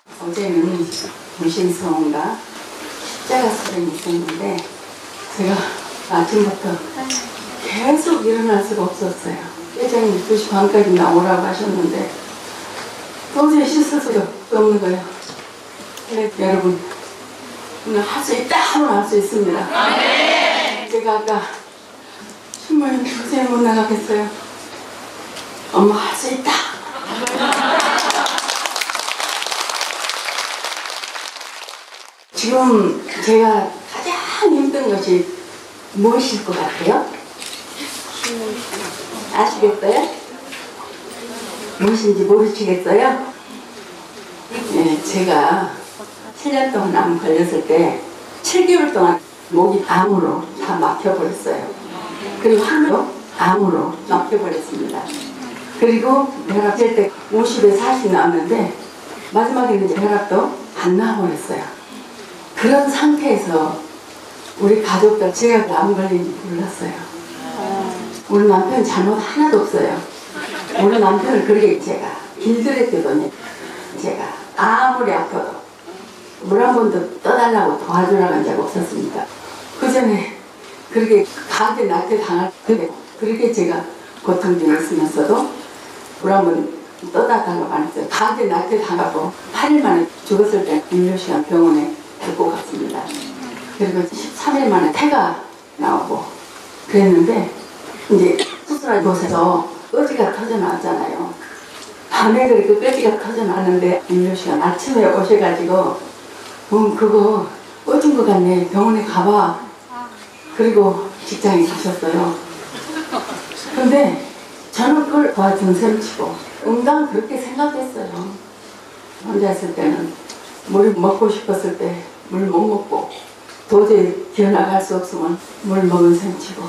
어제는 무신성인가 십자가 수련이 있었는데 제가 아침부터 계속 일어날 수가 없었어요. 회장님 2시 반까지 나오라고 하셨는데 도저히 씻을 수가 없는 거예요. 근데 여러분 오늘 할 수 있다 하면 할 수 있습니다. 제가 아까 정말 도저히 못 나가겠어요. 엄마 할 수 있다. 지금 제가 가장 힘든 것이 무엇일 것 같아요? 아시겠어요? 무엇인지 모르시겠어요? 네, 제가 7년 동안 암 걸렸을 때 7개월 동안 목이 암으로 다 막혀버렸어요. 그리고 항도 암으로 막혀버렸습니다. 그리고 혈압 잴 때 50에 40 나왔는데 마지막에는 혈압도 안 나와버렸어요. 그런 상태에서 우리 가족들 제가 암 걸린지 몰랐어요. 우리 남편 잘못 하나도 없어요. 우리 남편을 그렇게 제가 길들였거든요. 제가 아무리 아파도 물 한 번도 떠달라고 도와주라고 한 적 없었습니다. 그 전에 그렇게 강하게 낙태 당할 때 그렇게 제가 고통 중에 있으면서도 물 한 번 떠달라고 안 했어요. 강하게 낙태 당하고 8일 만에 죽었을 때 인류시간 병원에 데리고 갔습니다. 그리고 13일 만에 태가 나오고 그랬는데 이제 수술한 곳에서 끄지가 터져 나왔잖아요. 밤에 그렇게 끄지가 터져 나왔는데 인류시간 아침에 오셔가지고 그거 꺼진 것 같네. 병원에 가봐. 그리고 직장에 가셨어요. 근데 저는 그걸 도와준 셈 치고 응당 그렇게 생각했어요. 혼자 있을 때는 물 먹고 싶었을 때 물 못 먹고 도저히 기어나갈 수 없으면 물 먹은 셈 치고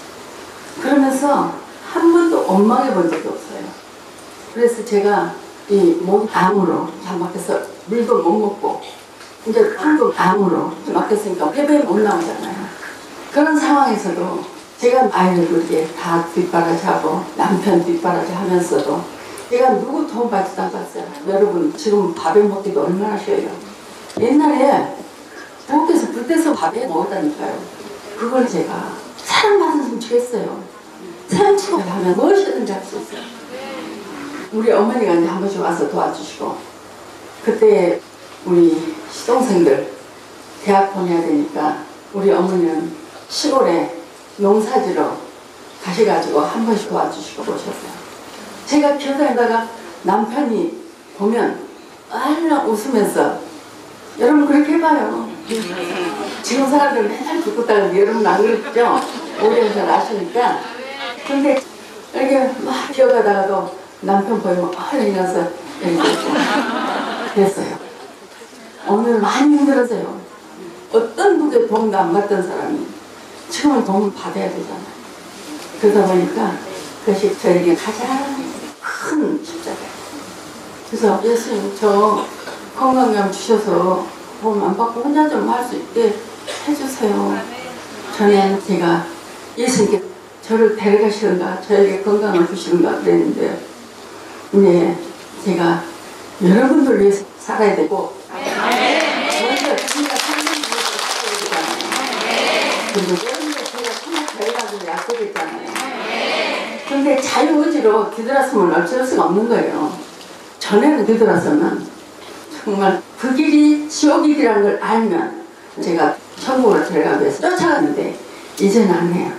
그러면서 한 번도 원망해 본 적이 없어요. 그래서 제가 이 목 암으로 잘 막혀서 물도 못 먹고 이제 한도 암으로 막혔으니까 배변이 못 나오잖아요. 그런 상황에서도 제가 아이를 그렇게 다 뒷바라지하고 남편 뒷바라지 하면서도 제가 누구 도움받지도 않았어요. 여러분 지금 밥에 먹기도 얼마나 쉬워요. 옛날에 부엌에서 불 떼서 밥에 먹었다니까요. 그걸 제가 사랑받았으면 좋겠어요. 사랑치고 하면 무엇이든지 할 수 있어요. 우리 어머니가 이제 한 번씩 와서 도와주시고 그때 우리 시동생들 대학 보내야 되니까 우리 어머니는 시골에 농사지러 가셔가지고 한 번씩 도와주시고 오셨어요. 제가 기어다니다가 남편이 보면 얼른 웃으면서 여러분 그렇게 해봐요. 지금 사람들은 맨날 듣고 따는데 여러분 안 그랬죠? 오래 잘 아시니까. 근데 이렇게 막 기어가다가도 남편 보이면 얼른 일어나서 이렇게 그랬어요. 오늘 많이 힘들었어요. 어떤 분들 도움도 안 받던 사람이 지금은 도움을 받아야 되잖아요. 그러다 보니까 그것이 저에게 가장 큰 십자가예요. 그래서 예수님 저 건강감 주셔서 도움 안 받고 혼자 좀 할 수 있게 해주세요. 전에 제가 예수님께 저를 데려가시는가 저에게 건강을 주시는가 그랬는데 이제 제가 여러분들 위해서 살아야 되고 먼저 제가 삶을 위해서 살아야 되잖아요. 그리고 여러분들 제가 참여 데려가기로 약속했잖아요. 근데 자유의지로 뒤돌았으면 어쩔 수가 없는 거예요. 전에는 뒤돌았으면 정말 그 길이 지옥의 길이라는 걸 알면 제가 천국으로 데려가기 위해서 쫓아갔는데 이제는 안 해요.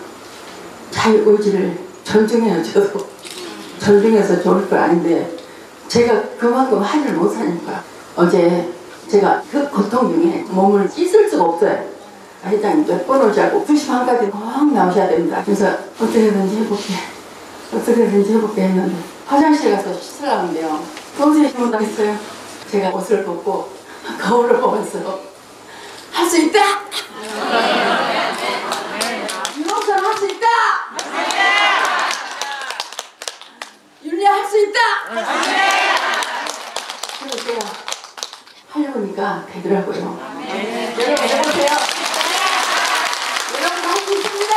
자유의지를 존중해요. 저도 존중해서 좋을 거 아닌데 제가 그만큼 하지를 못하니까 어제 제가 그 고통 중에 몸을 씻을 수가 없어요. 회장님 몇 번 오자고 2시 반까지 꼭 나오셔야 됩니다. 그래서 어떻게든지 해볼게 했는데 화장실 가서 씻으려고 하는데요. 도저히 못하겠어요. 제가 옷을 벗고 거울을 보면서 할 수 있다! 유목선 할 수 있다! 윤리야 할 수 있다! 그래서 제가 하려고 하니까 되더라고요. 여러분 해보세요. 여러분 할 수 있습니다!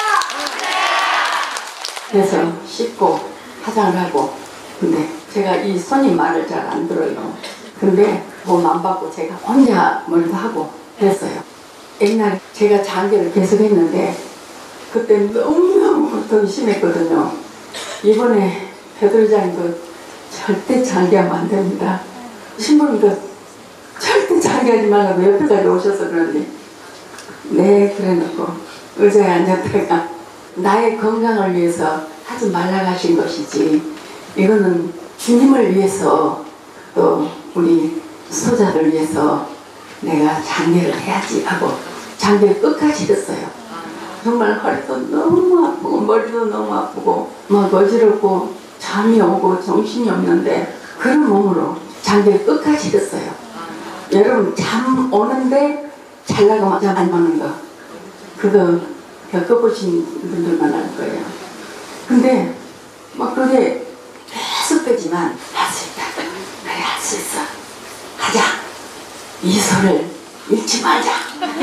그래서 씻고 화장을 하고 근데 제가 이 손님 말을 잘 안 들어요. 근데 몸 안 받고 제가 혼자 머리도 하고 그랬어요. 옛날에 제가 장기를 계속 했는데 그때 너무너무 고통이 심했거든요. 이번에 배돌장도 절대 장기하면 안 됩니다. 신부님도 절대 장기하지 말라고 옆에까지 오셔서 그러는데 네 그래놓고 의자에 앉았다가 나의 건강을 위해서 하지 말라고 하신 것이지 이거는 주님을 위해서 또 우리 수도자들 위해서 내가 장례를 해야지 하고 장례를 끝까지 했어요. 정말 허리도 너무 아프고 머리도 너무 아프고 막 어지럽고 잠이 오고 정신이 없는데 그런 몸으로 장례를 끝까지 했어요. 여러분 잠 오는데 잘나가면 잠 안 오는 거 그거 겪어보신 분들만 알 거예요. 근데 막 그게 계속 되지만 할 수 있다. 그래 할 수 있어. 하자. 이 소를 잃지 말자.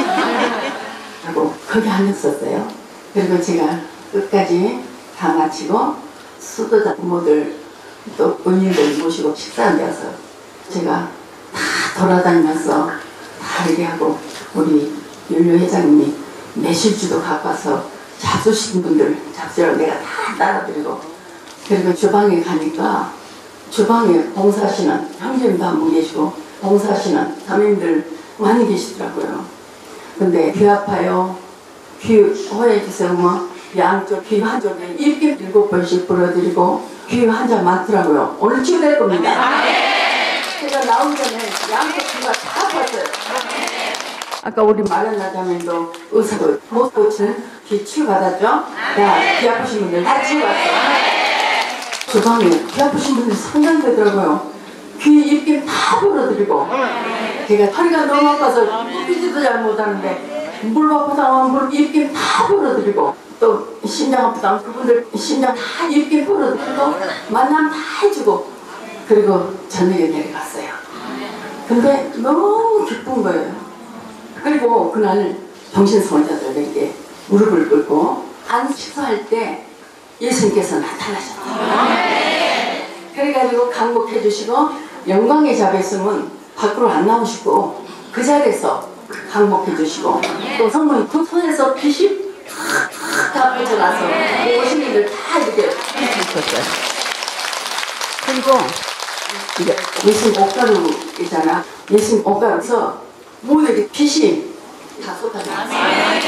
하고 거기 앉았었어요. 그리고 제가 끝까지 다 마치고 수도자 부모들 또 의인들 모시고 식사를 해서 제가 다 돌아다니면서 다 이렇게 하고 우리 윤료 회장님이 매실주도 갖고 와서 잡수신 분들 잡수라고 내가 다 따라드리고 그리고 주방에 가니까 주방에 봉사하시는 형제님도 한 분 계시고 봉사하시는 자매님들 많이 계시더라고요. 근데 귀 아파요. 귀 호해주세요. 뭐 양쪽 귀 한쪽에 이렇게 7번씩 불어드리고 귀 환자 많더라고요. 오늘 치유될 겁니다. 제가 나오기 전에 양쪽 귀가 다 아팠어요. 아까 우리 마련나 자매도 의사도 못 고치는 귀 치유받았죠? 야, 귀 아프신 분들 다 치유받았어요. 주방에 귀 아프신 분들 상당히 되더라고요. 귀 입김 다 불어드리고 제가 허리가 너무 아파서 눕히지도 잘 못하는데 물 아프다 물 입김 다 불어드리고 또 심장 아프다 그분들 심장 다 입김 불어드리고 만남 다 해주고 그리고 저녁에 내려갔어요. 근데 너무 기쁜 거예요. 그리고 그날 정신성원자들에게 무릎을 꿇고 안식사할 때 예수님께서 나타나셨어요. 그래가지고 강복해 주시고 영광의 자리에 있으면 밖으로 안 나오시고 그 자리에서 강복해 주시고 또 성모님 두 손에서 빛이 다 뻗어나서 오신 분들 다 이렇게 해주셨어요. 그리고 이제 예수님 옷가루이잖아. 예수님 옷가루에서 모두에게 빛이 다 쏟아졌어요.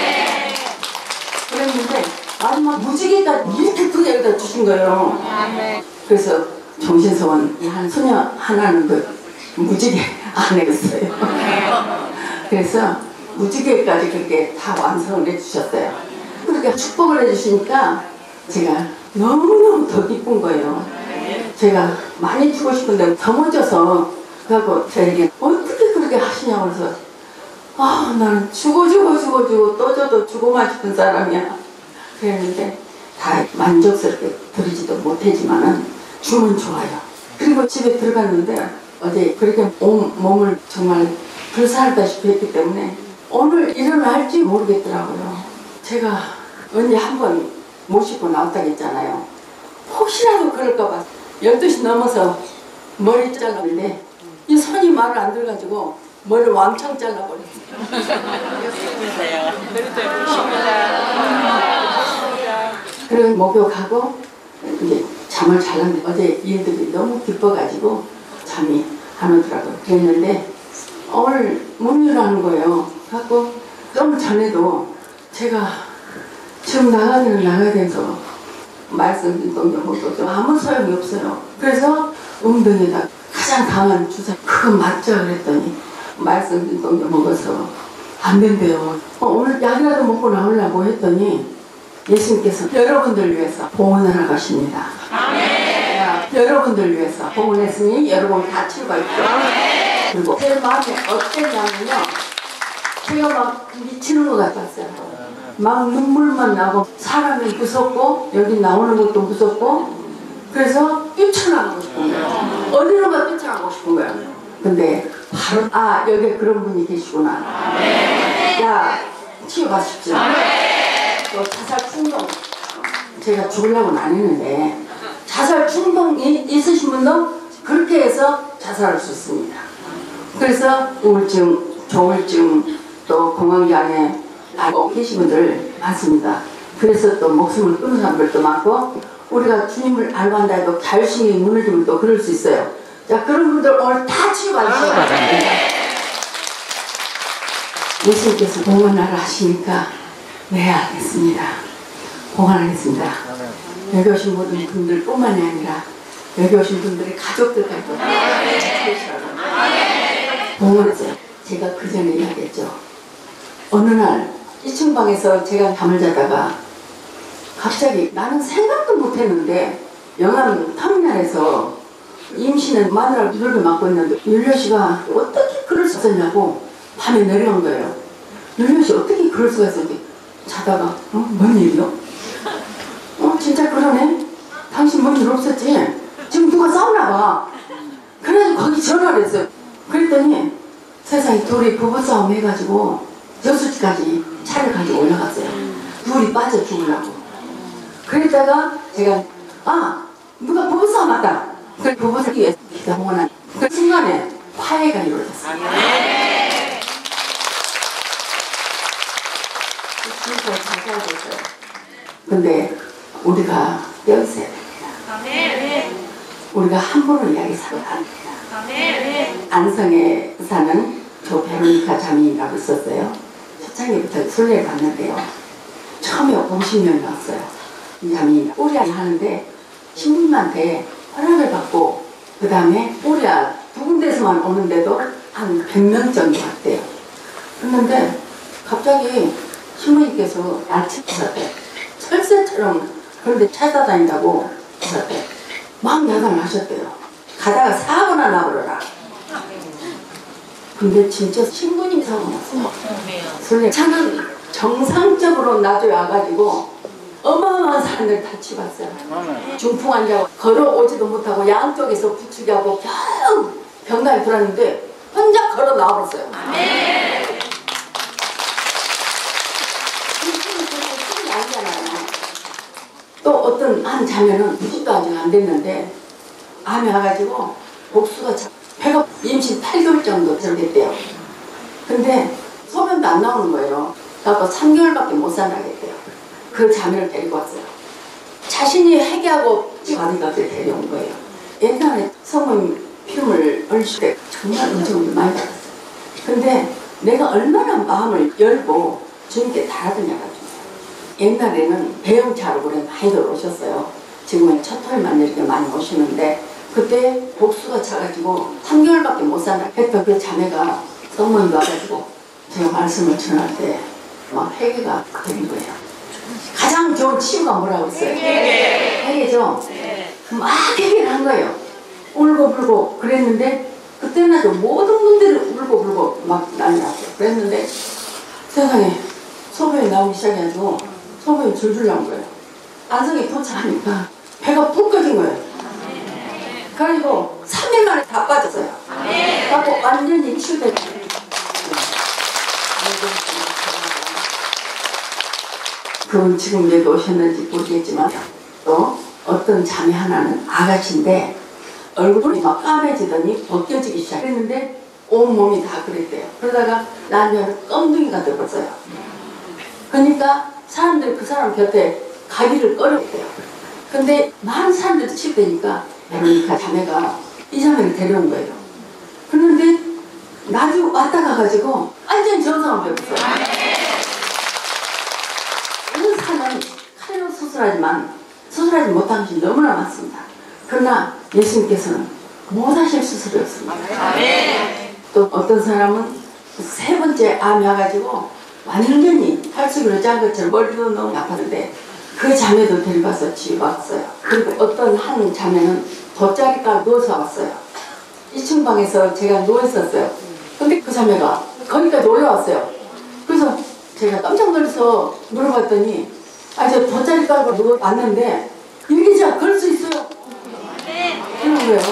그랬는데 마지막 무지개까지 이렇게 두 개를 다 주신 거예요. 그래서 정신서원 한 소녀 하나는 그 무지개 안에 있어요. 그래서 무지개까지 그렇게 다 완성을 해주셨어요. 그렇게 축복을 해주시니까 제가 너무너무 더 기쁜 거예요. 제가 많이 주고 싶은데 더 먼저서 그래갖고 저에게 어떻게 그렇게 하시냐고 해서 아 나는 주고 또 줘도 주고만 싶은 사람이야. 그랬는데 다 만족스럽게 드리지도 못하지만은 주면 좋아요. 그리고 집에 들어갔는데 어제 그렇게 온 몸을 정말 불살다시피 했기 때문에 오늘 일어날지 모르겠더라고요. 제가 언제 한번 모시고 나왔다고 했잖아요. 혹시라도 그럴까봐 12시 넘어서 머리 잘랐는데 이 손이 말을 안 들어가지고 머리를 왕창 잘라버렸어요. 그리고 목욕하고 이제 잠을 잘랐는데 어제 일들이 너무 기뻐가지고 잠이 안 오더라고요. 그랬는데 오늘 문의라는 거예요. 갖고 좀 전에도 제가 지금 나가야 돼서 말씀드린 동료도 아무 소용이 없어요. 그래서 엉덩이에다 가장 강한 주사 그거 맞자 그랬더니 말씀드린 동료 먹어서 안 된대요. 오늘 약이라도 먹고 나오려고 했더니 예수님께서 여러분들 위해서 봉헌하러 가십니다. 여러분들 위해서 봉헌했으니 여러분 다 치유가 있죠. 그리고 제 마음이 어땠냐면요. 제가 막 미치는 것 같았어요. 막 눈물만 나고 사람이 무섭고 여기 나오는 것도 무섭고 그래서 뛰쳐나가고 싶은 거예요. 어디로가 뛰쳐나가고 싶은 거예요. 근데 바로 아 여기 그런 분이 계시구나. 야 치유받으십시오. 또 자살 충동 제가 죽으려고는 안 했는데 자살 충동이 있으신 분도 그렇게 해서 자살할 수 있습니다. 그래서 우울증, 조울증, 또 공황장애 알고 계신 분들 많습니다. 그래서 또 목숨을 끊는 사람들도 많고, 우리가 주님을 알고 한다 해도 자율성이 무너지면 또 그럴 수 있어요. 자, 그런 분들 오늘 다 치유받으셔야 됩니다. 예수님께서 봉헌하라 하시니까 네, 알겠습니다. 봉헌하겠습니다. 여기 오신 모든 분들뿐만이 아니라 여기 오신 분들의 가족들까지도 봉헌했어요. 제가 그 전에 이야기했죠. 어느 날 2층 방에서 제가 잠을 자다가 갑자기, 나는 생각도 못했는데 영암 터미널에서 임신은 마누라를 두들겨 맞고 있는데 율려씨가 어떻게 그럴 수 있었냐고 밤에 내려온 거예요. 율려씨 어떻게 그럴 수가 있었는지 자다가 뭔 일이요? 진짜 그러네? 당신 뭔 일 없었지? 지금 누가 싸우나 봐. 그래가지고 거기 전화를 했어요. 그랬더니 세상에 둘이 부부싸움 해가지고 저수지까지 차를 가지고 올라갔어요. 둘이 빠져 죽으려고. 그랬다가 제가 누가 부부싸움 했다. 그 부부싸움 위해 기가 봉헌한 그 순간에 화해가 이루어졌어요. 진짜 잘 살고 있어요. 근데 우리가 떼어있어야 됩니다. 우리가 함부로 이야기 사면 안 됩니다. 안성에 사는 조 베로니카 자매님이라고 있었어요. 초창기부터 순례를 갔는데요. 처음에 50명이 왔어요. 이 자매님이 뿌리알 하는데 신부님한테 허락을 받고 그 다음에 뿌리알 2군데서만 오는데도 한 100명 정도 왔대요. 그런데 갑자기 신부님께서 알치셨대요. 철새처럼 그런데 찾아다닌다고 하셨대요. 막 야단을 하셨대요. 가다가 사고나 나버려라. 근데 진짜 신부님 사고 났어요. 순례 차는 정상적으로 나중에 와가지고 어마어마한 사람들 다 치봤어요. 중풍 환자가 걸어오지도 못하고 양쪽에서 부축하고 병간이 들었는데 혼자 걸어 나와버렸어요. 또 어떤 한 자매는 90도 아직 안 됐는데 암이 와가지고 복수가 배가 임신 8개월 정도 됐대요. 근데 소변도 안 나오는 거예요. 그래서 3개월밖에 못 산다겠대요. 그 자매를 데리고 왔어요. 자신이 회개하고 어디가 데려온 거예요. 옛날에 성모님 피움을 얼실 때 정말 은총을 많이 받았어요. 근데 내가 얼마나 마음을 열고 주님께 달아드냐가 옛날에는 배영차로 그래 많이들 오셨어요. 지금은 첫 털만 이렇게 많이 오시는데 그때 복수가 차가지고 3개월밖에 못 산다 했던 그 자매가 성모님 와가지고 제가 말씀을 전할 때 막 회개가 되는 거예요. 가장 좋은 치유가 뭐라고 했어요? 회개죠? 막 회개를 한 거예요. 울고불고 그랬는데 그때는 아주 모든 분들이 울고불고 막 난리 났어요. 그랬는데 세상에 소변이 나오기 시작해가지고 소변이 줄줄 나온 거예요. 안성에 도착하니까 배가 푹 꺼진 거예요. 그래가지고 3일 만에 다 빠졌어요. 그래서 완전히 치유됐어요. 그분 지금 여기 오셨는지 모르겠지만 또 어떤 자매 하나는 아가씨인데 얼굴이 막 까매지더니 벗겨지기 시작했는데 온몸이 다 그랬대요. 그러다가 나중에 껌둥이가 되었어요. 그러니까 사람들이 그 사람 곁에 가기를 꺼렸대요. 근데 많은 사람들이 치유되니까 베로니카 자매가 이 자매를 데려온 거예요. 그런데 나중에 왔다 가가지고 완전히 정상을 배웠어요. 의사는 칼로 수술하지 못한 것이 너무나 많습니다. 그러나 예수님께서는 못하실 수술이 없습니다. 또 어떤 사람은 3번째 암이 와가지고 완전히 탈수기로 짠 것처럼 머리도 너무 아팠는데 그 자매도 데려가서 치유받았어요. 그리고 어떤 한 자매는 돗자리가 누워서 왔어요. 2층 방에서 제가 누워있었어요. 근데 그 자매가 거기까지 올라왔어요. 그래서 제가 깜짝 놀라서 물어봤더니 저 돗자리 깔고 누워 왔는데 일기자 그럴 수 있어요. 그런 거예요.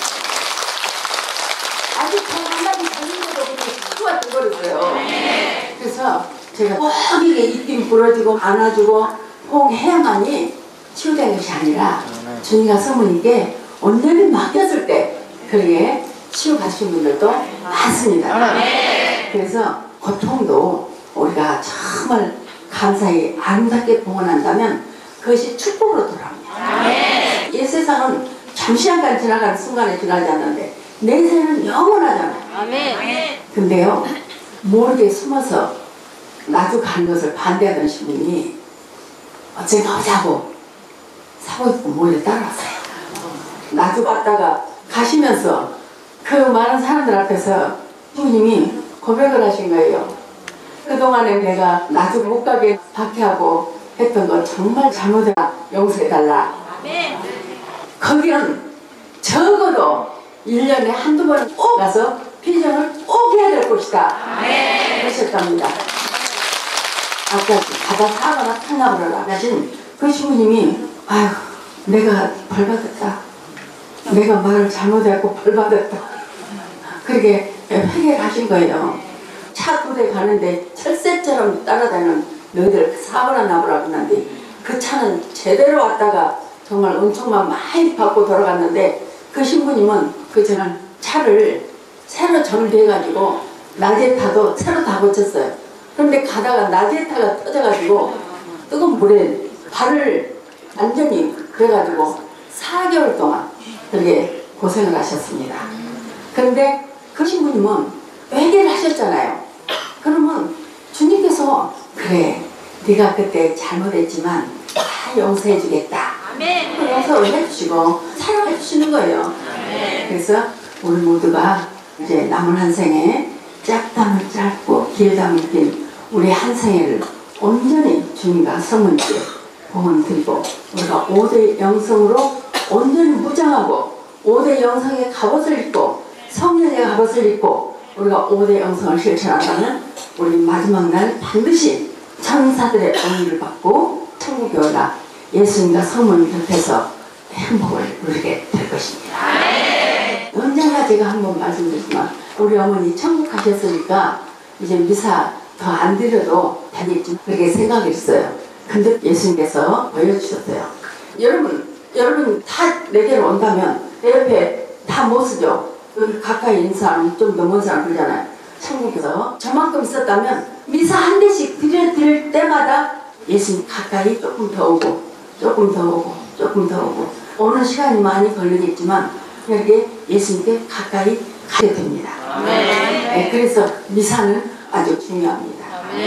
아직 저 한마디 걸린 것도 없고 치유가 돼버렸어요. 그래서 제가 꼭 이게 입김 부러지고 안아주고 꼭 해야만이 치유된 것이 아니라 주님과 성모님께 온전히 맡겼을 때 그게 치유받으신 분들도 많습니다. 그래서 고통도 우리가 정말 감사히 아름답게 봉헌한다면 그것이 축복으로 돌아옵니다. 이 세상은 잠시간간 지나가는 순간에 지나지 않는데 내 생은 영원하잖아요. 근데요, 모르게 숨어서 나도 가는 것을 반대하던 신분이 제가 가자고 사고 있고 몰래 따라왔어요. 나도 갔다가 가시면서 그 많은 사람들 앞에서 주님이 고백을 하신 거예요. 그동안에 내가 나도 못 가게 박해하고 했던 거 정말 잘못했다. 용서해달라. 거기는 적어도 1년에 한두 번 꼭 가서 피정을 꼭 해야 될 것이다. 그러셨답니다. 아까 가다 사거나 탈락을 하신 그 신부님이 아휴 내가 벌받았다. 내가 말을 잘못했고 벌받았다. 그렇게 회개를 하신 거예요. 차 두 대 가는데 철새처럼 따라다니는 너희들 사거나 나보라고 했는데 그 차는 제대로 왔다가 정말 엄청만 많이 받고 돌아갔는데 그 신부님은 그 전에 차를 새로 정비해가지고 낮에 타도 새로 다 고쳤어요. 그런데 가다가 낮에 타가 터져가지고 뜨거운 물에 발을 완전히 그래가지고 4개월 동안 그렇게 고생을 하셨습니다. 그런데 그 신부님은 회개를 하셨잖아요. 그러면 주님께서 그래 네가 그때 잘못했지만 다 용서해 주겠다. 용서를 해주시고 사랑해 주시는 거예요. 그래서 우리 모두가 이제 남은 한 생에 짧다면 짧고 길다면 긴 우리 한 생애를 온전히 주님과 성문께 봉헌 드리고 우리가 5대 영성으로 온전히 무장하고 5대 영성의 갑옷을 입고 성령의 갑옷을 입고 우리가 5대 영성을 실천한다면 우리 마지막 날 반드시 천사들의恩을 받고 천국에 올라 예수님과 성문 곁에서 행복을 누리게 될 것입니다. 언젠가 제가 한번 말씀드렸지만 우리 어머니 천국 가셨으니까 이제 미사 더 안 드려도 되겠지 그렇게 생각했어요. 근데 예수님께서 보여주셨어요. 여러분 다 내게로 온다면 내 옆에 다 못 쓰죠. 여기 가까이 있는 사람 좀 더 먼 사람 그러잖아요. 천국에서 저만큼 있었다면 미사 한 대씩 드릴 때마다 예수님 가까이 조금 더 오고 조금 더 오고 조금 더 오고 오는 시간이 많이 걸리겠지만 이렇게 예수님께 가까이 가게 됩니다. 네, 그래서 미사는 아주 중요합니다.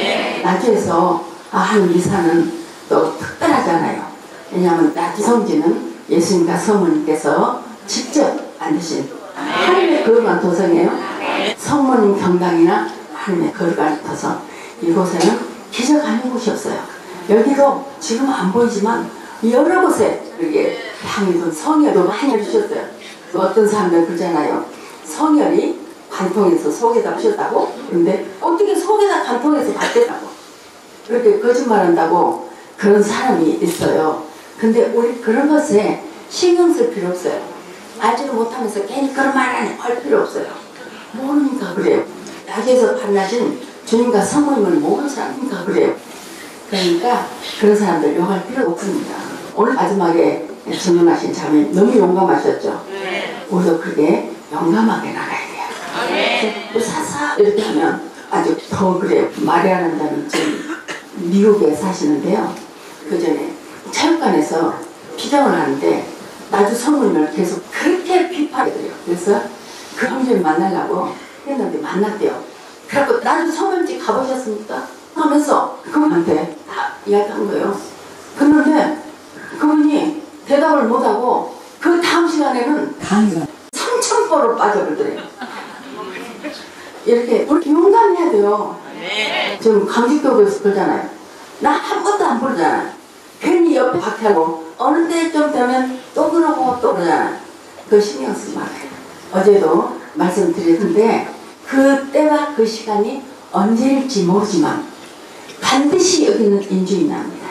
낮에서 하는 미사는 또 특별하잖아요. 왜냐하면 낮 성지는 예수님과 성모님께서 직접 앉으신 하늘의 거룩한 도성이에요. 성모님 경당이나 하늘의 거룩한 도성 이곳에는 기적 아닌 곳이 없어요. 여기도 지금 안 보이지만 여러 곳에 이렇게 향이든 성혈도 많이 해주셨어요. 어떤 사람들 그러잖아요. 성혈이 관통에서 속에다 부셨다고? 근데 어떻게 속에다 관통에서 받겠다고? 그렇게 거짓말한다고 그런 사람이 있어요. 근데 우리 그런 것에 신경 쓸 필요 없어요. 알지도 못하면서 괜히 그런 말 하니 할 필요 없어요. 모르니까 그래요. 낮에서 만나신 주님과 성모님을 모르는 사람이니까 그래요. 그러니까 그런 사람들 욕할 필요 없습니다. 오늘 마지막에 증언하신 자매 너무 용감하셨죠? 우리도 그렇게 용감하게 나가야 돼요. 사사 이렇게 하면 아주 더 그래요. 마리아란다는 지금 미국에 사시는데요. 그 전에 체육관에서 피정을 하는데 나주 성모님을 계속 그렇게 비판해요. 그래서 그 형제를 만나려고 했는데 만났대요. 그래갖고 나주 성모님 가보셨습니까? 하면서 그분한테 다 이야기한 거예요. 그런데 그분이 대답을 못하고 그 다음 시간에는 3,000%로 빠져버리더래요. 이렇게 우리 용감해야 돼요. 지금 강직도에서 그러잖아요. 나 한 번도 안 부르잖아요. 괜히 옆에 박혀고 어느 때좀 되면 또 그러고 또 그러잖아요. 그거 신경 쓰지 말아요. 어제도 말씀드렸는데 그 때와 그 시간이 언제일지 모르지만 반드시 여기는 인주인 납니다.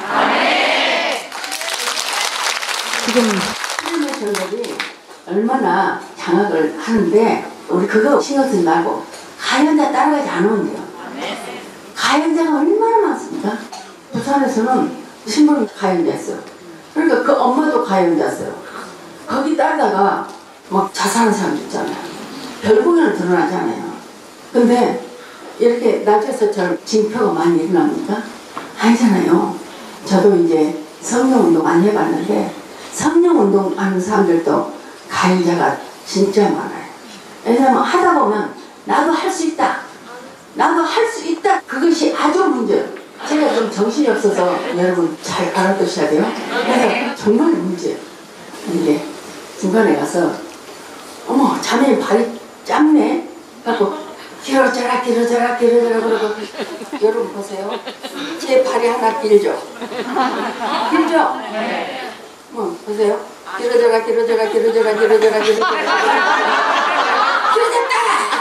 지금 하나님의 전력이 얼마나 장악을 하는데 우리 그거 신경 쓰지 말고 가연자 따라가지 않으면 돼요. 가연자가 얼마나 많습니까? 부산에서는 신부님 가연자였어요. 그러니까 그 엄마도 가연자였어요. 거기 따르다가 막 자살하는 사람도 있잖아요. 결국에는 드러나잖아요. 근데 이렇게 낮에서 저 징표가 많이 일어납니까? 아니잖아요. 저도 이제 성령운동 많이 해봤는데 성령운동 하는 사람들도 가해자가 진짜 많아요. 왜냐면 하다 보면 나도 할 수 있다. 나도 할 수 있다. 그것이 아주 문제예요. 제가 좀 정신이 없어서 여러분 잘 알아두셔야 돼요. 그래서 정말 문제예요. 이게 중간에 가서 어머 자네 발이 짧네. 그래갖고 길어져라 길어져라 길어져라 그러고 여러분 보세요. 제 발이 하나 길죠? 길죠? 보세요. 길어져라 길어져라 길어져라 길어져라 길어져라 길어졌다!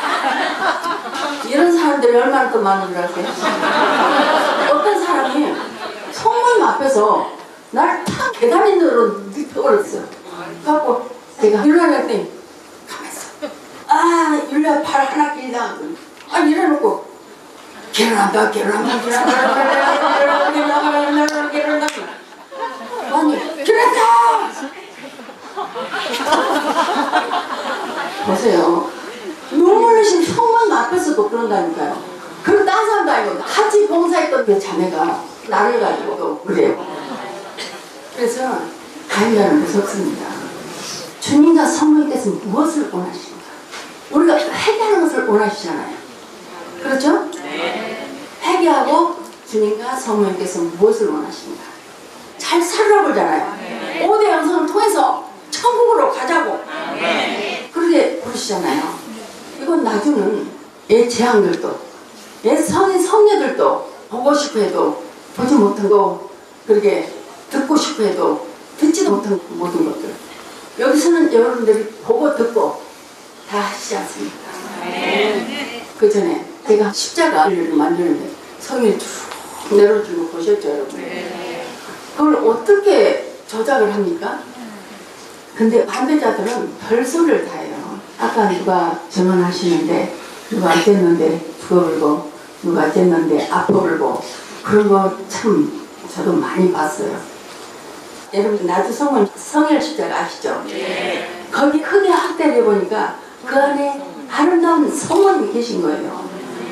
이런 사람들이 얼마나 또 많은 줄 아세요? 어떤 사람이 성모님 앞에서 나를 탁 계단 있는으로 눕혀버렸어요. 그래갖고 제가 일어나려 했더니 가만있어. 율리야 발 하나 길다. 이래놓고 결혼한다 결혼한다 결혼한다 결혼한다 아니 결혼한다 보세요. 눈물 흘리신 성모님 앞에서도 그런다니까요. 그리고 딴 사람도 아니고 같이 봉사했던 그 자매가 나를 가지고 그래요. 그래서 가해자는 무섭습니다. 주님과 성모님께서 무엇을 원하십니까? 우리가 회개하는 것을 원하시잖아요. 그렇죠? 네. 회개하고 주님과 성모님께서 무엇을 원하십니까? 잘 살아보잖아요. 네. 5대 영성을 통해서 천국으로 가자고. 네. 그렇게 부르시잖아요. 이건 나중은 옛 재앙들도 옛 성녀들도 보고 싶어 해도 보지 못한 거, 그렇게 듣고 싶어 해도 듣지도 못한 모든 것들 여기서는 여러분들이 보고 듣고 다 하시지 않습니까? 네. 그 전에 제가 십자가를 만드는데 성이 쭉 내려주는 거 보셨죠 여러분? 네. 그걸 어떻게 조작을 합니까? 근데 반대자들은 별소리를 다 해요. 아까 누가 전원하시는데 누가 어쨌는데 죽어불고 누가 어쨌는데 아파불고 그런 거 참 저도 많이 봤어요. 여러분 나주성은 성일 십자가 아시죠? 네. 거기 크게 확대해 보니까 그 안에 아름다운 성원이 계신 거예요.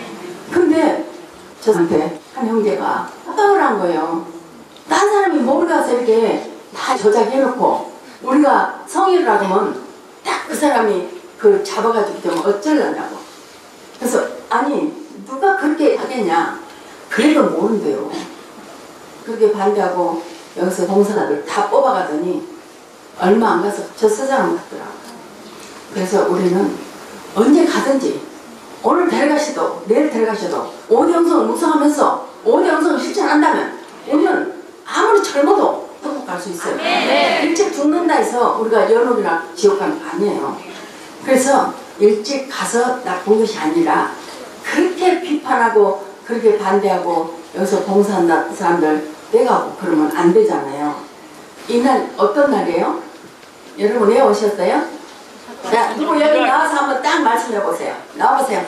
근데 저한테 한 형제가 협박을 한 거예요. 딴 사람이 몰래 가서 이렇게 다 조작해놓고 우리가 성일을 하면 딱 그 사람이 그걸 잡아가지고 좀 어쩌려냐고. 그래서 아니 누가 그렇게 하겠냐. 그래도 모른대요. 그렇게 반대하고 여기서 봉사자들 다 뽑아가더니 얼마 안 가서 저 서장을 갔더라고요. 그래서 우리는 언제 가든지 오늘 데려가셔도 내일 데려가셔도 5대 영성을 묵상하면서 5대 영성을 실천한다면 우리는 아무리 젊어도 천국 갈 수 있어요. 네. 일찍 죽는다 해서 우리가 연옥이나 지옥 가는 거 아니에요. 그래서 일찍 가서 나쁜 것이 아니라 그렇게 비판하고 그렇게 반대하고 여기서 봉사한다 사람들 빼가고 그러면 안 되잖아요. 이날 어떤 날이에요? 여러분 왜 오셨어요? 자, 누구 여기 나와서 한번 딱 말씀해 보세요. 나와보세요.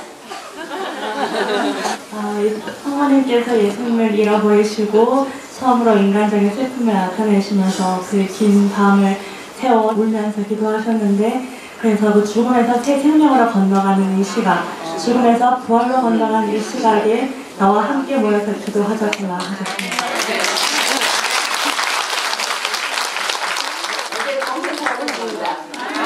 성모님께서 예수님을 잃어버리시고 처음으로 인간적인 슬픔을 나타내시면서 그 긴 밤을 새워 울면서 기도하셨는데, 그래서 그 죽음에서 새 생명으로 건너가는 이 시각, 죽음에서 부활로 건너가는 이 시각에 나와 함께 모여서 기도하자꾸나 하셨습니다. 이제 정신차리는 중입니다.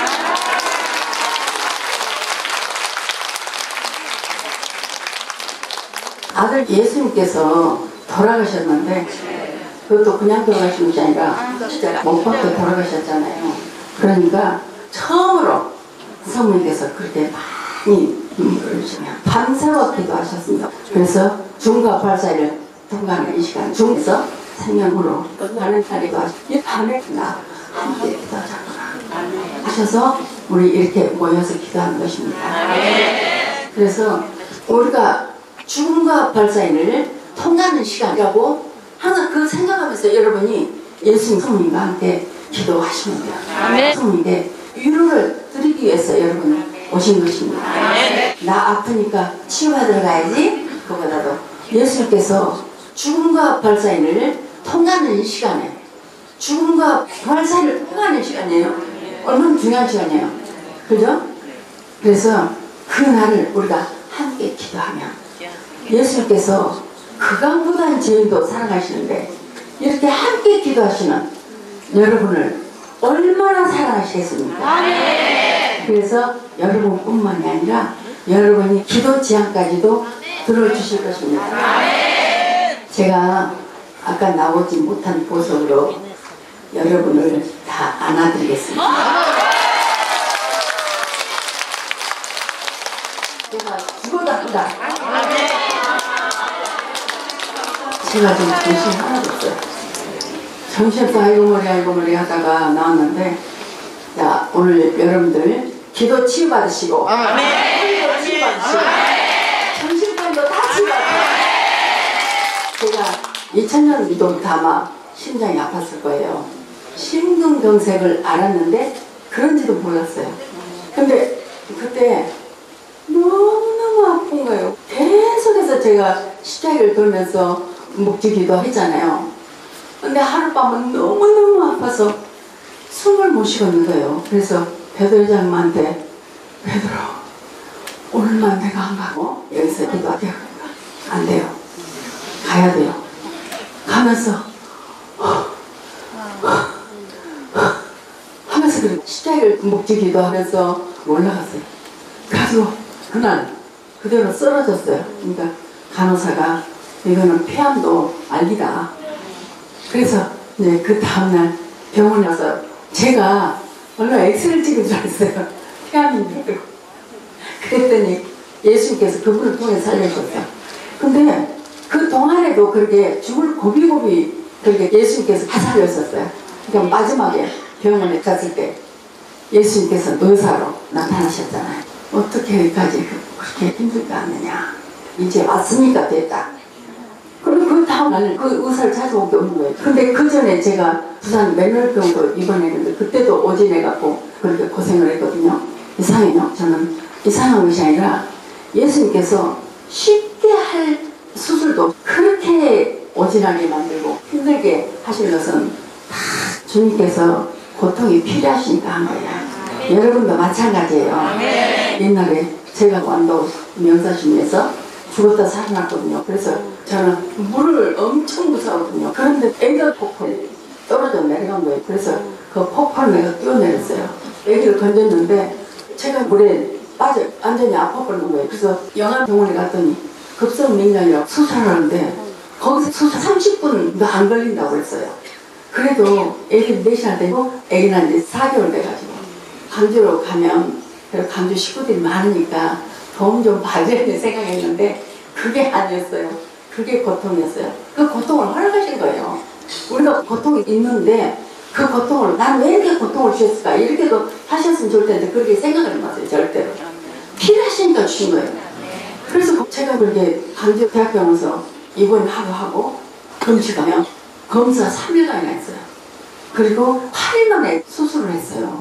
아들 예수님께서 돌아가셨는데 그것도 그냥 돌아가신 것이 아니라 진짜 못 박혀 돌아가셨잖아요. 그러니까 처음으로 성모님께서 그렇게 많이 눈물을 흘리시며 밤새워 기도하셨습니다. 그래서 중과 부활 사이를 통과하는 이 시간 중에서 생명으로 가는 날이 와서 이 밤에 나 함께 기도하자꾸나 하셔서 우리 이렇게 모여서 기도하는 것입니다. 그래서 우리가 죽음과 부활 사이를 통과하는 시간이라고 항상 그 생각하면서 여러분이 예수님 성모님과 함께 기도하시면 돼요. 성모님께 위로를 드리기 위해서 여러분 오신 것입니다. 나 아프니까 치유받으러 가야지. 그보다도 예수님께서 죽음과 부활 사이를 통과하는 이 시간에 죽음과 부활 사이를 통과하는 시간이에요. 얼마나 중요한 시간이에요. 그죠? 그래서 그날을 우리가 함께 기도하면 예수님께서 그강보다는 죄인도 사랑하시는데 이렇게 함께 기도하시는 여러분을 얼마나 사랑하시겠습니까? 그래서 여러분뿐만이 아니라 여러분이 기도 제안까지도 들어주실 것입니다. 제가 아까 나오지 못한 보석으로 여러분을 다 안아드리겠습니다. 제가 죽어도 아프다. 제가 좀 정신이 하나도 없어요. 정신없어 아이고 머리 하다가 나왔는데, 자, 오늘 여러분들 기도 치유받으시고 기도 치유받으시고 정신병도 다 치유받으시고. 제가 2000년도부터 아마 심장이 아팠을 거예요. 심근경색을 알았는데 그런지도 몰랐어요. 근데 그때 너무너무 아픈 거예요. 계속해서 제가 십자가를 돌면서 묵지기도 했잖아요. 근데 하룻밤은 너무너무 아파서 숨을 못 쉬겠는 거예요. 그래서 베드로장님한테 베드로 오늘만 내가 안 가고 여기서 기도할게요. 안 돼요. 가야 돼요. 가면서 하면서 그리고 십자가를 묵지기도 하면서 올라갔어요. 가지고 그날 그대로 쓰러졌어요. 그러니까 간호사가 이거는 폐암도 알기다. 그래서 이제 그 다음날 병원에 와서 제가 얼른 엑스를 찍은 줄 알았어요. 폐암인데. 그랬더니 예수님께서 그분을 통해 살려줬어요. 근데 그 동안에도 그렇게 죽을 고비고비 그렇게 예수님께서 다 살렸었어요. 그러니까 마지막에 병원에 갔을 때 예수님께서 의사로 나타나셨잖아요. 어떻게 여기까지 그렇게 힘들지 않느냐. 이제 왔으니까 됐다. 그리고 그 다음날 그 의사를 찾아오게 온 거예요. 근데 그 전에 제가 부산 맨홀병도 입원했는데 그때도 오진해갖고 그렇게 고생을 했거든요. 이상해요. 저는 이상한 것이 아니라 예수님께서 쉽게 할 수술도 그렇게 오진하게 만들고 힘들게 하신 것은 다 주님께서 고통이 필요하시니까 한 거예요. 여러분도 마찬가지예요. 옛날에 제가 완도 명사심에서 죽었다 살아났거든요. 그래서 저는 물을 엄청 무서워하거든요. 그런데 애가 폭포에 떨어져 내려간 거예요. 그래서 그 폭포를 내가 뛰어내렸어요. 애기를 건졌는데 제가 물에 빠져 완전히 아파버린 거예요. 그래서 영암병원에 갔더니 급성맹장이라고 수술하는데 거기서 수술 30분도 안 걸린다고 그랬어요. 그래도 애기 4시간 되고 애기는 이제 4개월 돼가지고 광주로 가면 광주 식구들이 많으니까 도움 좀 받으려는 생각했는데 그게 아니었어요. 그게 고통이었어요. 그 고통을 허락하신 거예요. 우리가 고통이 있는데 그 고통을 난 왜 이렇게 고통을 주셨을까 이렇게도 하셨으면 좋을 텐데 그렇게 생각을 해봤어요. 절대로 필요하시니까 주신 거예요. 그래서 제가 그렇게 광주 대학병원에서 입원하고 하고 검사가면 검사 3일간이나 했어요. 그리고 8일 만에 수술을 했어요.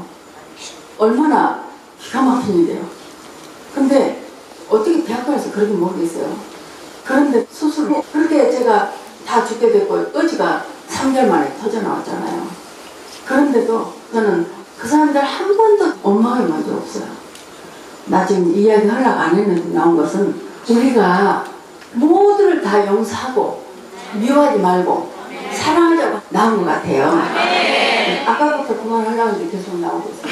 얼마나 기가 막힌 일이에요. 근데 어떻게 대학병원에서 그렇게 모르겠어요. 그런데 수술을 그렇게 제가 다 죽게 됐고 의지가 3개월 만에 터져 나왔잖아요. 그런데도 저는 그 사람들 한 번도 원망을 한 적 없어요. 나 지금 이야기 하려고 안 했는데 나온 것은 우리가 모두를 다 용서하고 미워하지 말고 사랑하자고 나온 것 같아요. 아까부터 그만하려고 했는데 계속 나오고 있어요.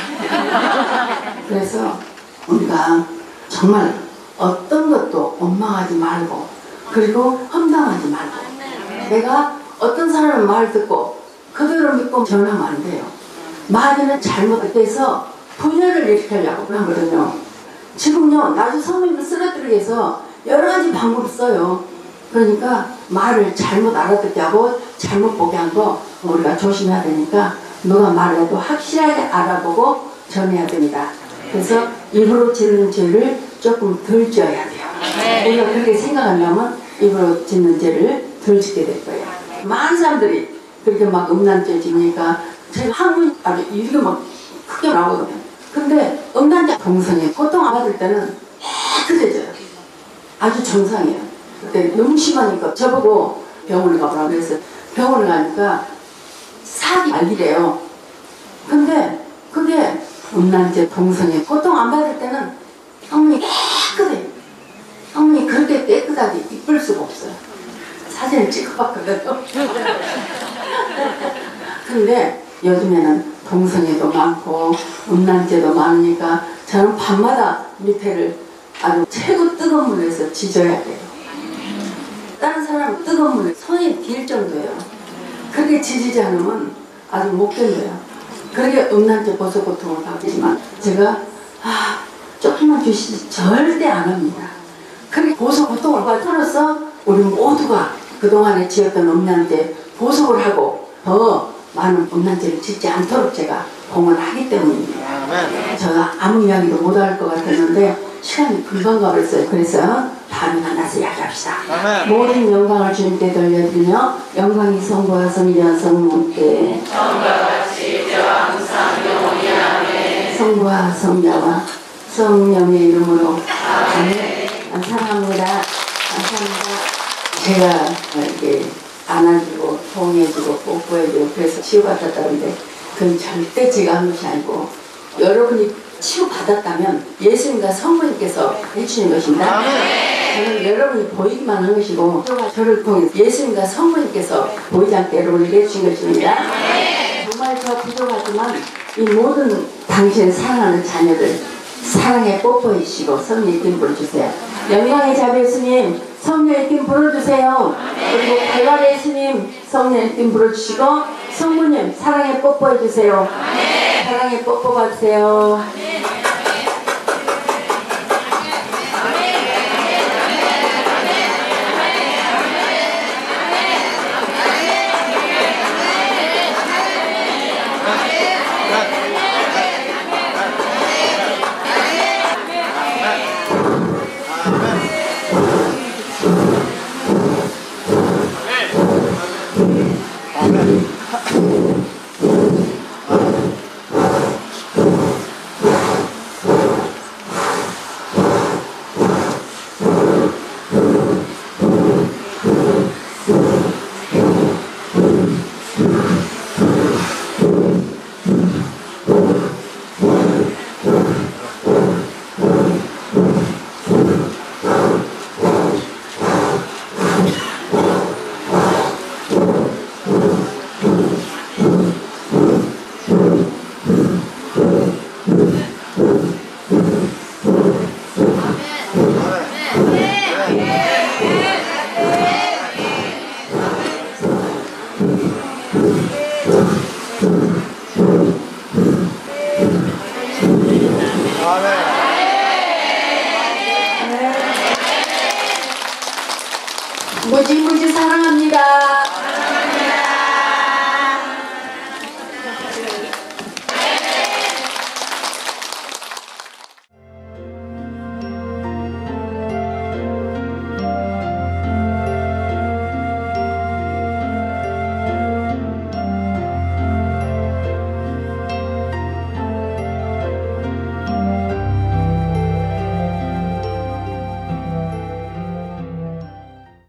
그래서 우리가 정말 어떤 것도 원망하지 말고 그리고 험담하지 말고 내가 어떤 사람의 말 듣고 그대로 믿고 전하면 안 돼요. 말에는 잘못돼서 분열을 일으키려고 하거든요. 지금요 나중 성민을 쓰러뜨리기 위해서 여러 가지 방법을 써요. 그러니까 말을 잘못 알아듣게 하고 잘못 보게 한 거 우리가 조심해야 되니까 누가 말해도 확실하게 알아보고 전해야 됩니다. 그래서 입으로 짓는 죄를 조금 덜 지어야 돼요. 우리가 그렇게 생각하려면 입으로 짓는 죄를 덜 짓게 될 거예요. 많은 사람들이 그렇게 막 음란죄 지니까 제가 한문 아주 이게 막 크게 나오거든요. 근데 음란죄 동성애 고통 안 받을 때는 깨끗해져요. 아주 정상이에요. 그때 너무 심하니까 저보고 병원에 가보라고 그래서 병원에 가니까 사기 알기래요. 근데 그게 음란죄 동성애 고통 안 받을 때는 어머니 수가 없어요. 사진을 찍어봤거든요. 근데 요즘에는 동성애도 많고 음란죄도 많으니까 저는 밤마다 밑에를 아주 최고 뜨거운 물에서 지져야 돼요. 다른 사람은 뜨거운 물에 손이 딜 정도예요. 그렇게 지지지 않으면 아주 못 견뎌요. 그렇게 음란죄 보석 고통을 받지만 제가 조금만 주시지 절대 안 합니다. 그렇게 보석 고통을 받아서 우리 모두가 그동안에 지었던 음란죄 보석을 하고 더 많은 음란죄를 짓지 않도록 제가 공헌을 하기 때문입니다. 제가 아무 이야기도 못할 것 같았는데 시간이 금방 가버렸어요. 그래서 다음에 만나서 이야기합시다. 모든 영광을 주님께 돌려드리며 영광이 성부와 성자와 성령께 성부와 성자와 성령의 이름으로 사랑합니다. 감사합니다. 제가 이렇게 안아주고 동해주고 뽀뽀해주고 그래서 치유받았다는데 그건 절대 제가 한 것이 아니고 여러분이 치유받았다면 예수님과 성부님께서 해주시는 것입니다. 저는 여러분이 보이기만 한 것이고 저를 통해 예수님과 성부님께서 보이지 않게 여러분을 해주신 것입니다. 정말 저 부족하지만 이 모든 당신의 사랑하는 자녀들 사랑에 뽀뽀해 주시고 성령의 기름 부어주세요. 영광의 자비 예수님 성령의 기름 불어주세요. 그리고 갈라리 예수님 성령의 기름 불어주시고 성부님 사랑에 뽀뽀해주세요. 사랑에 뽀뽀 받으세요. 무지 사랑합니다.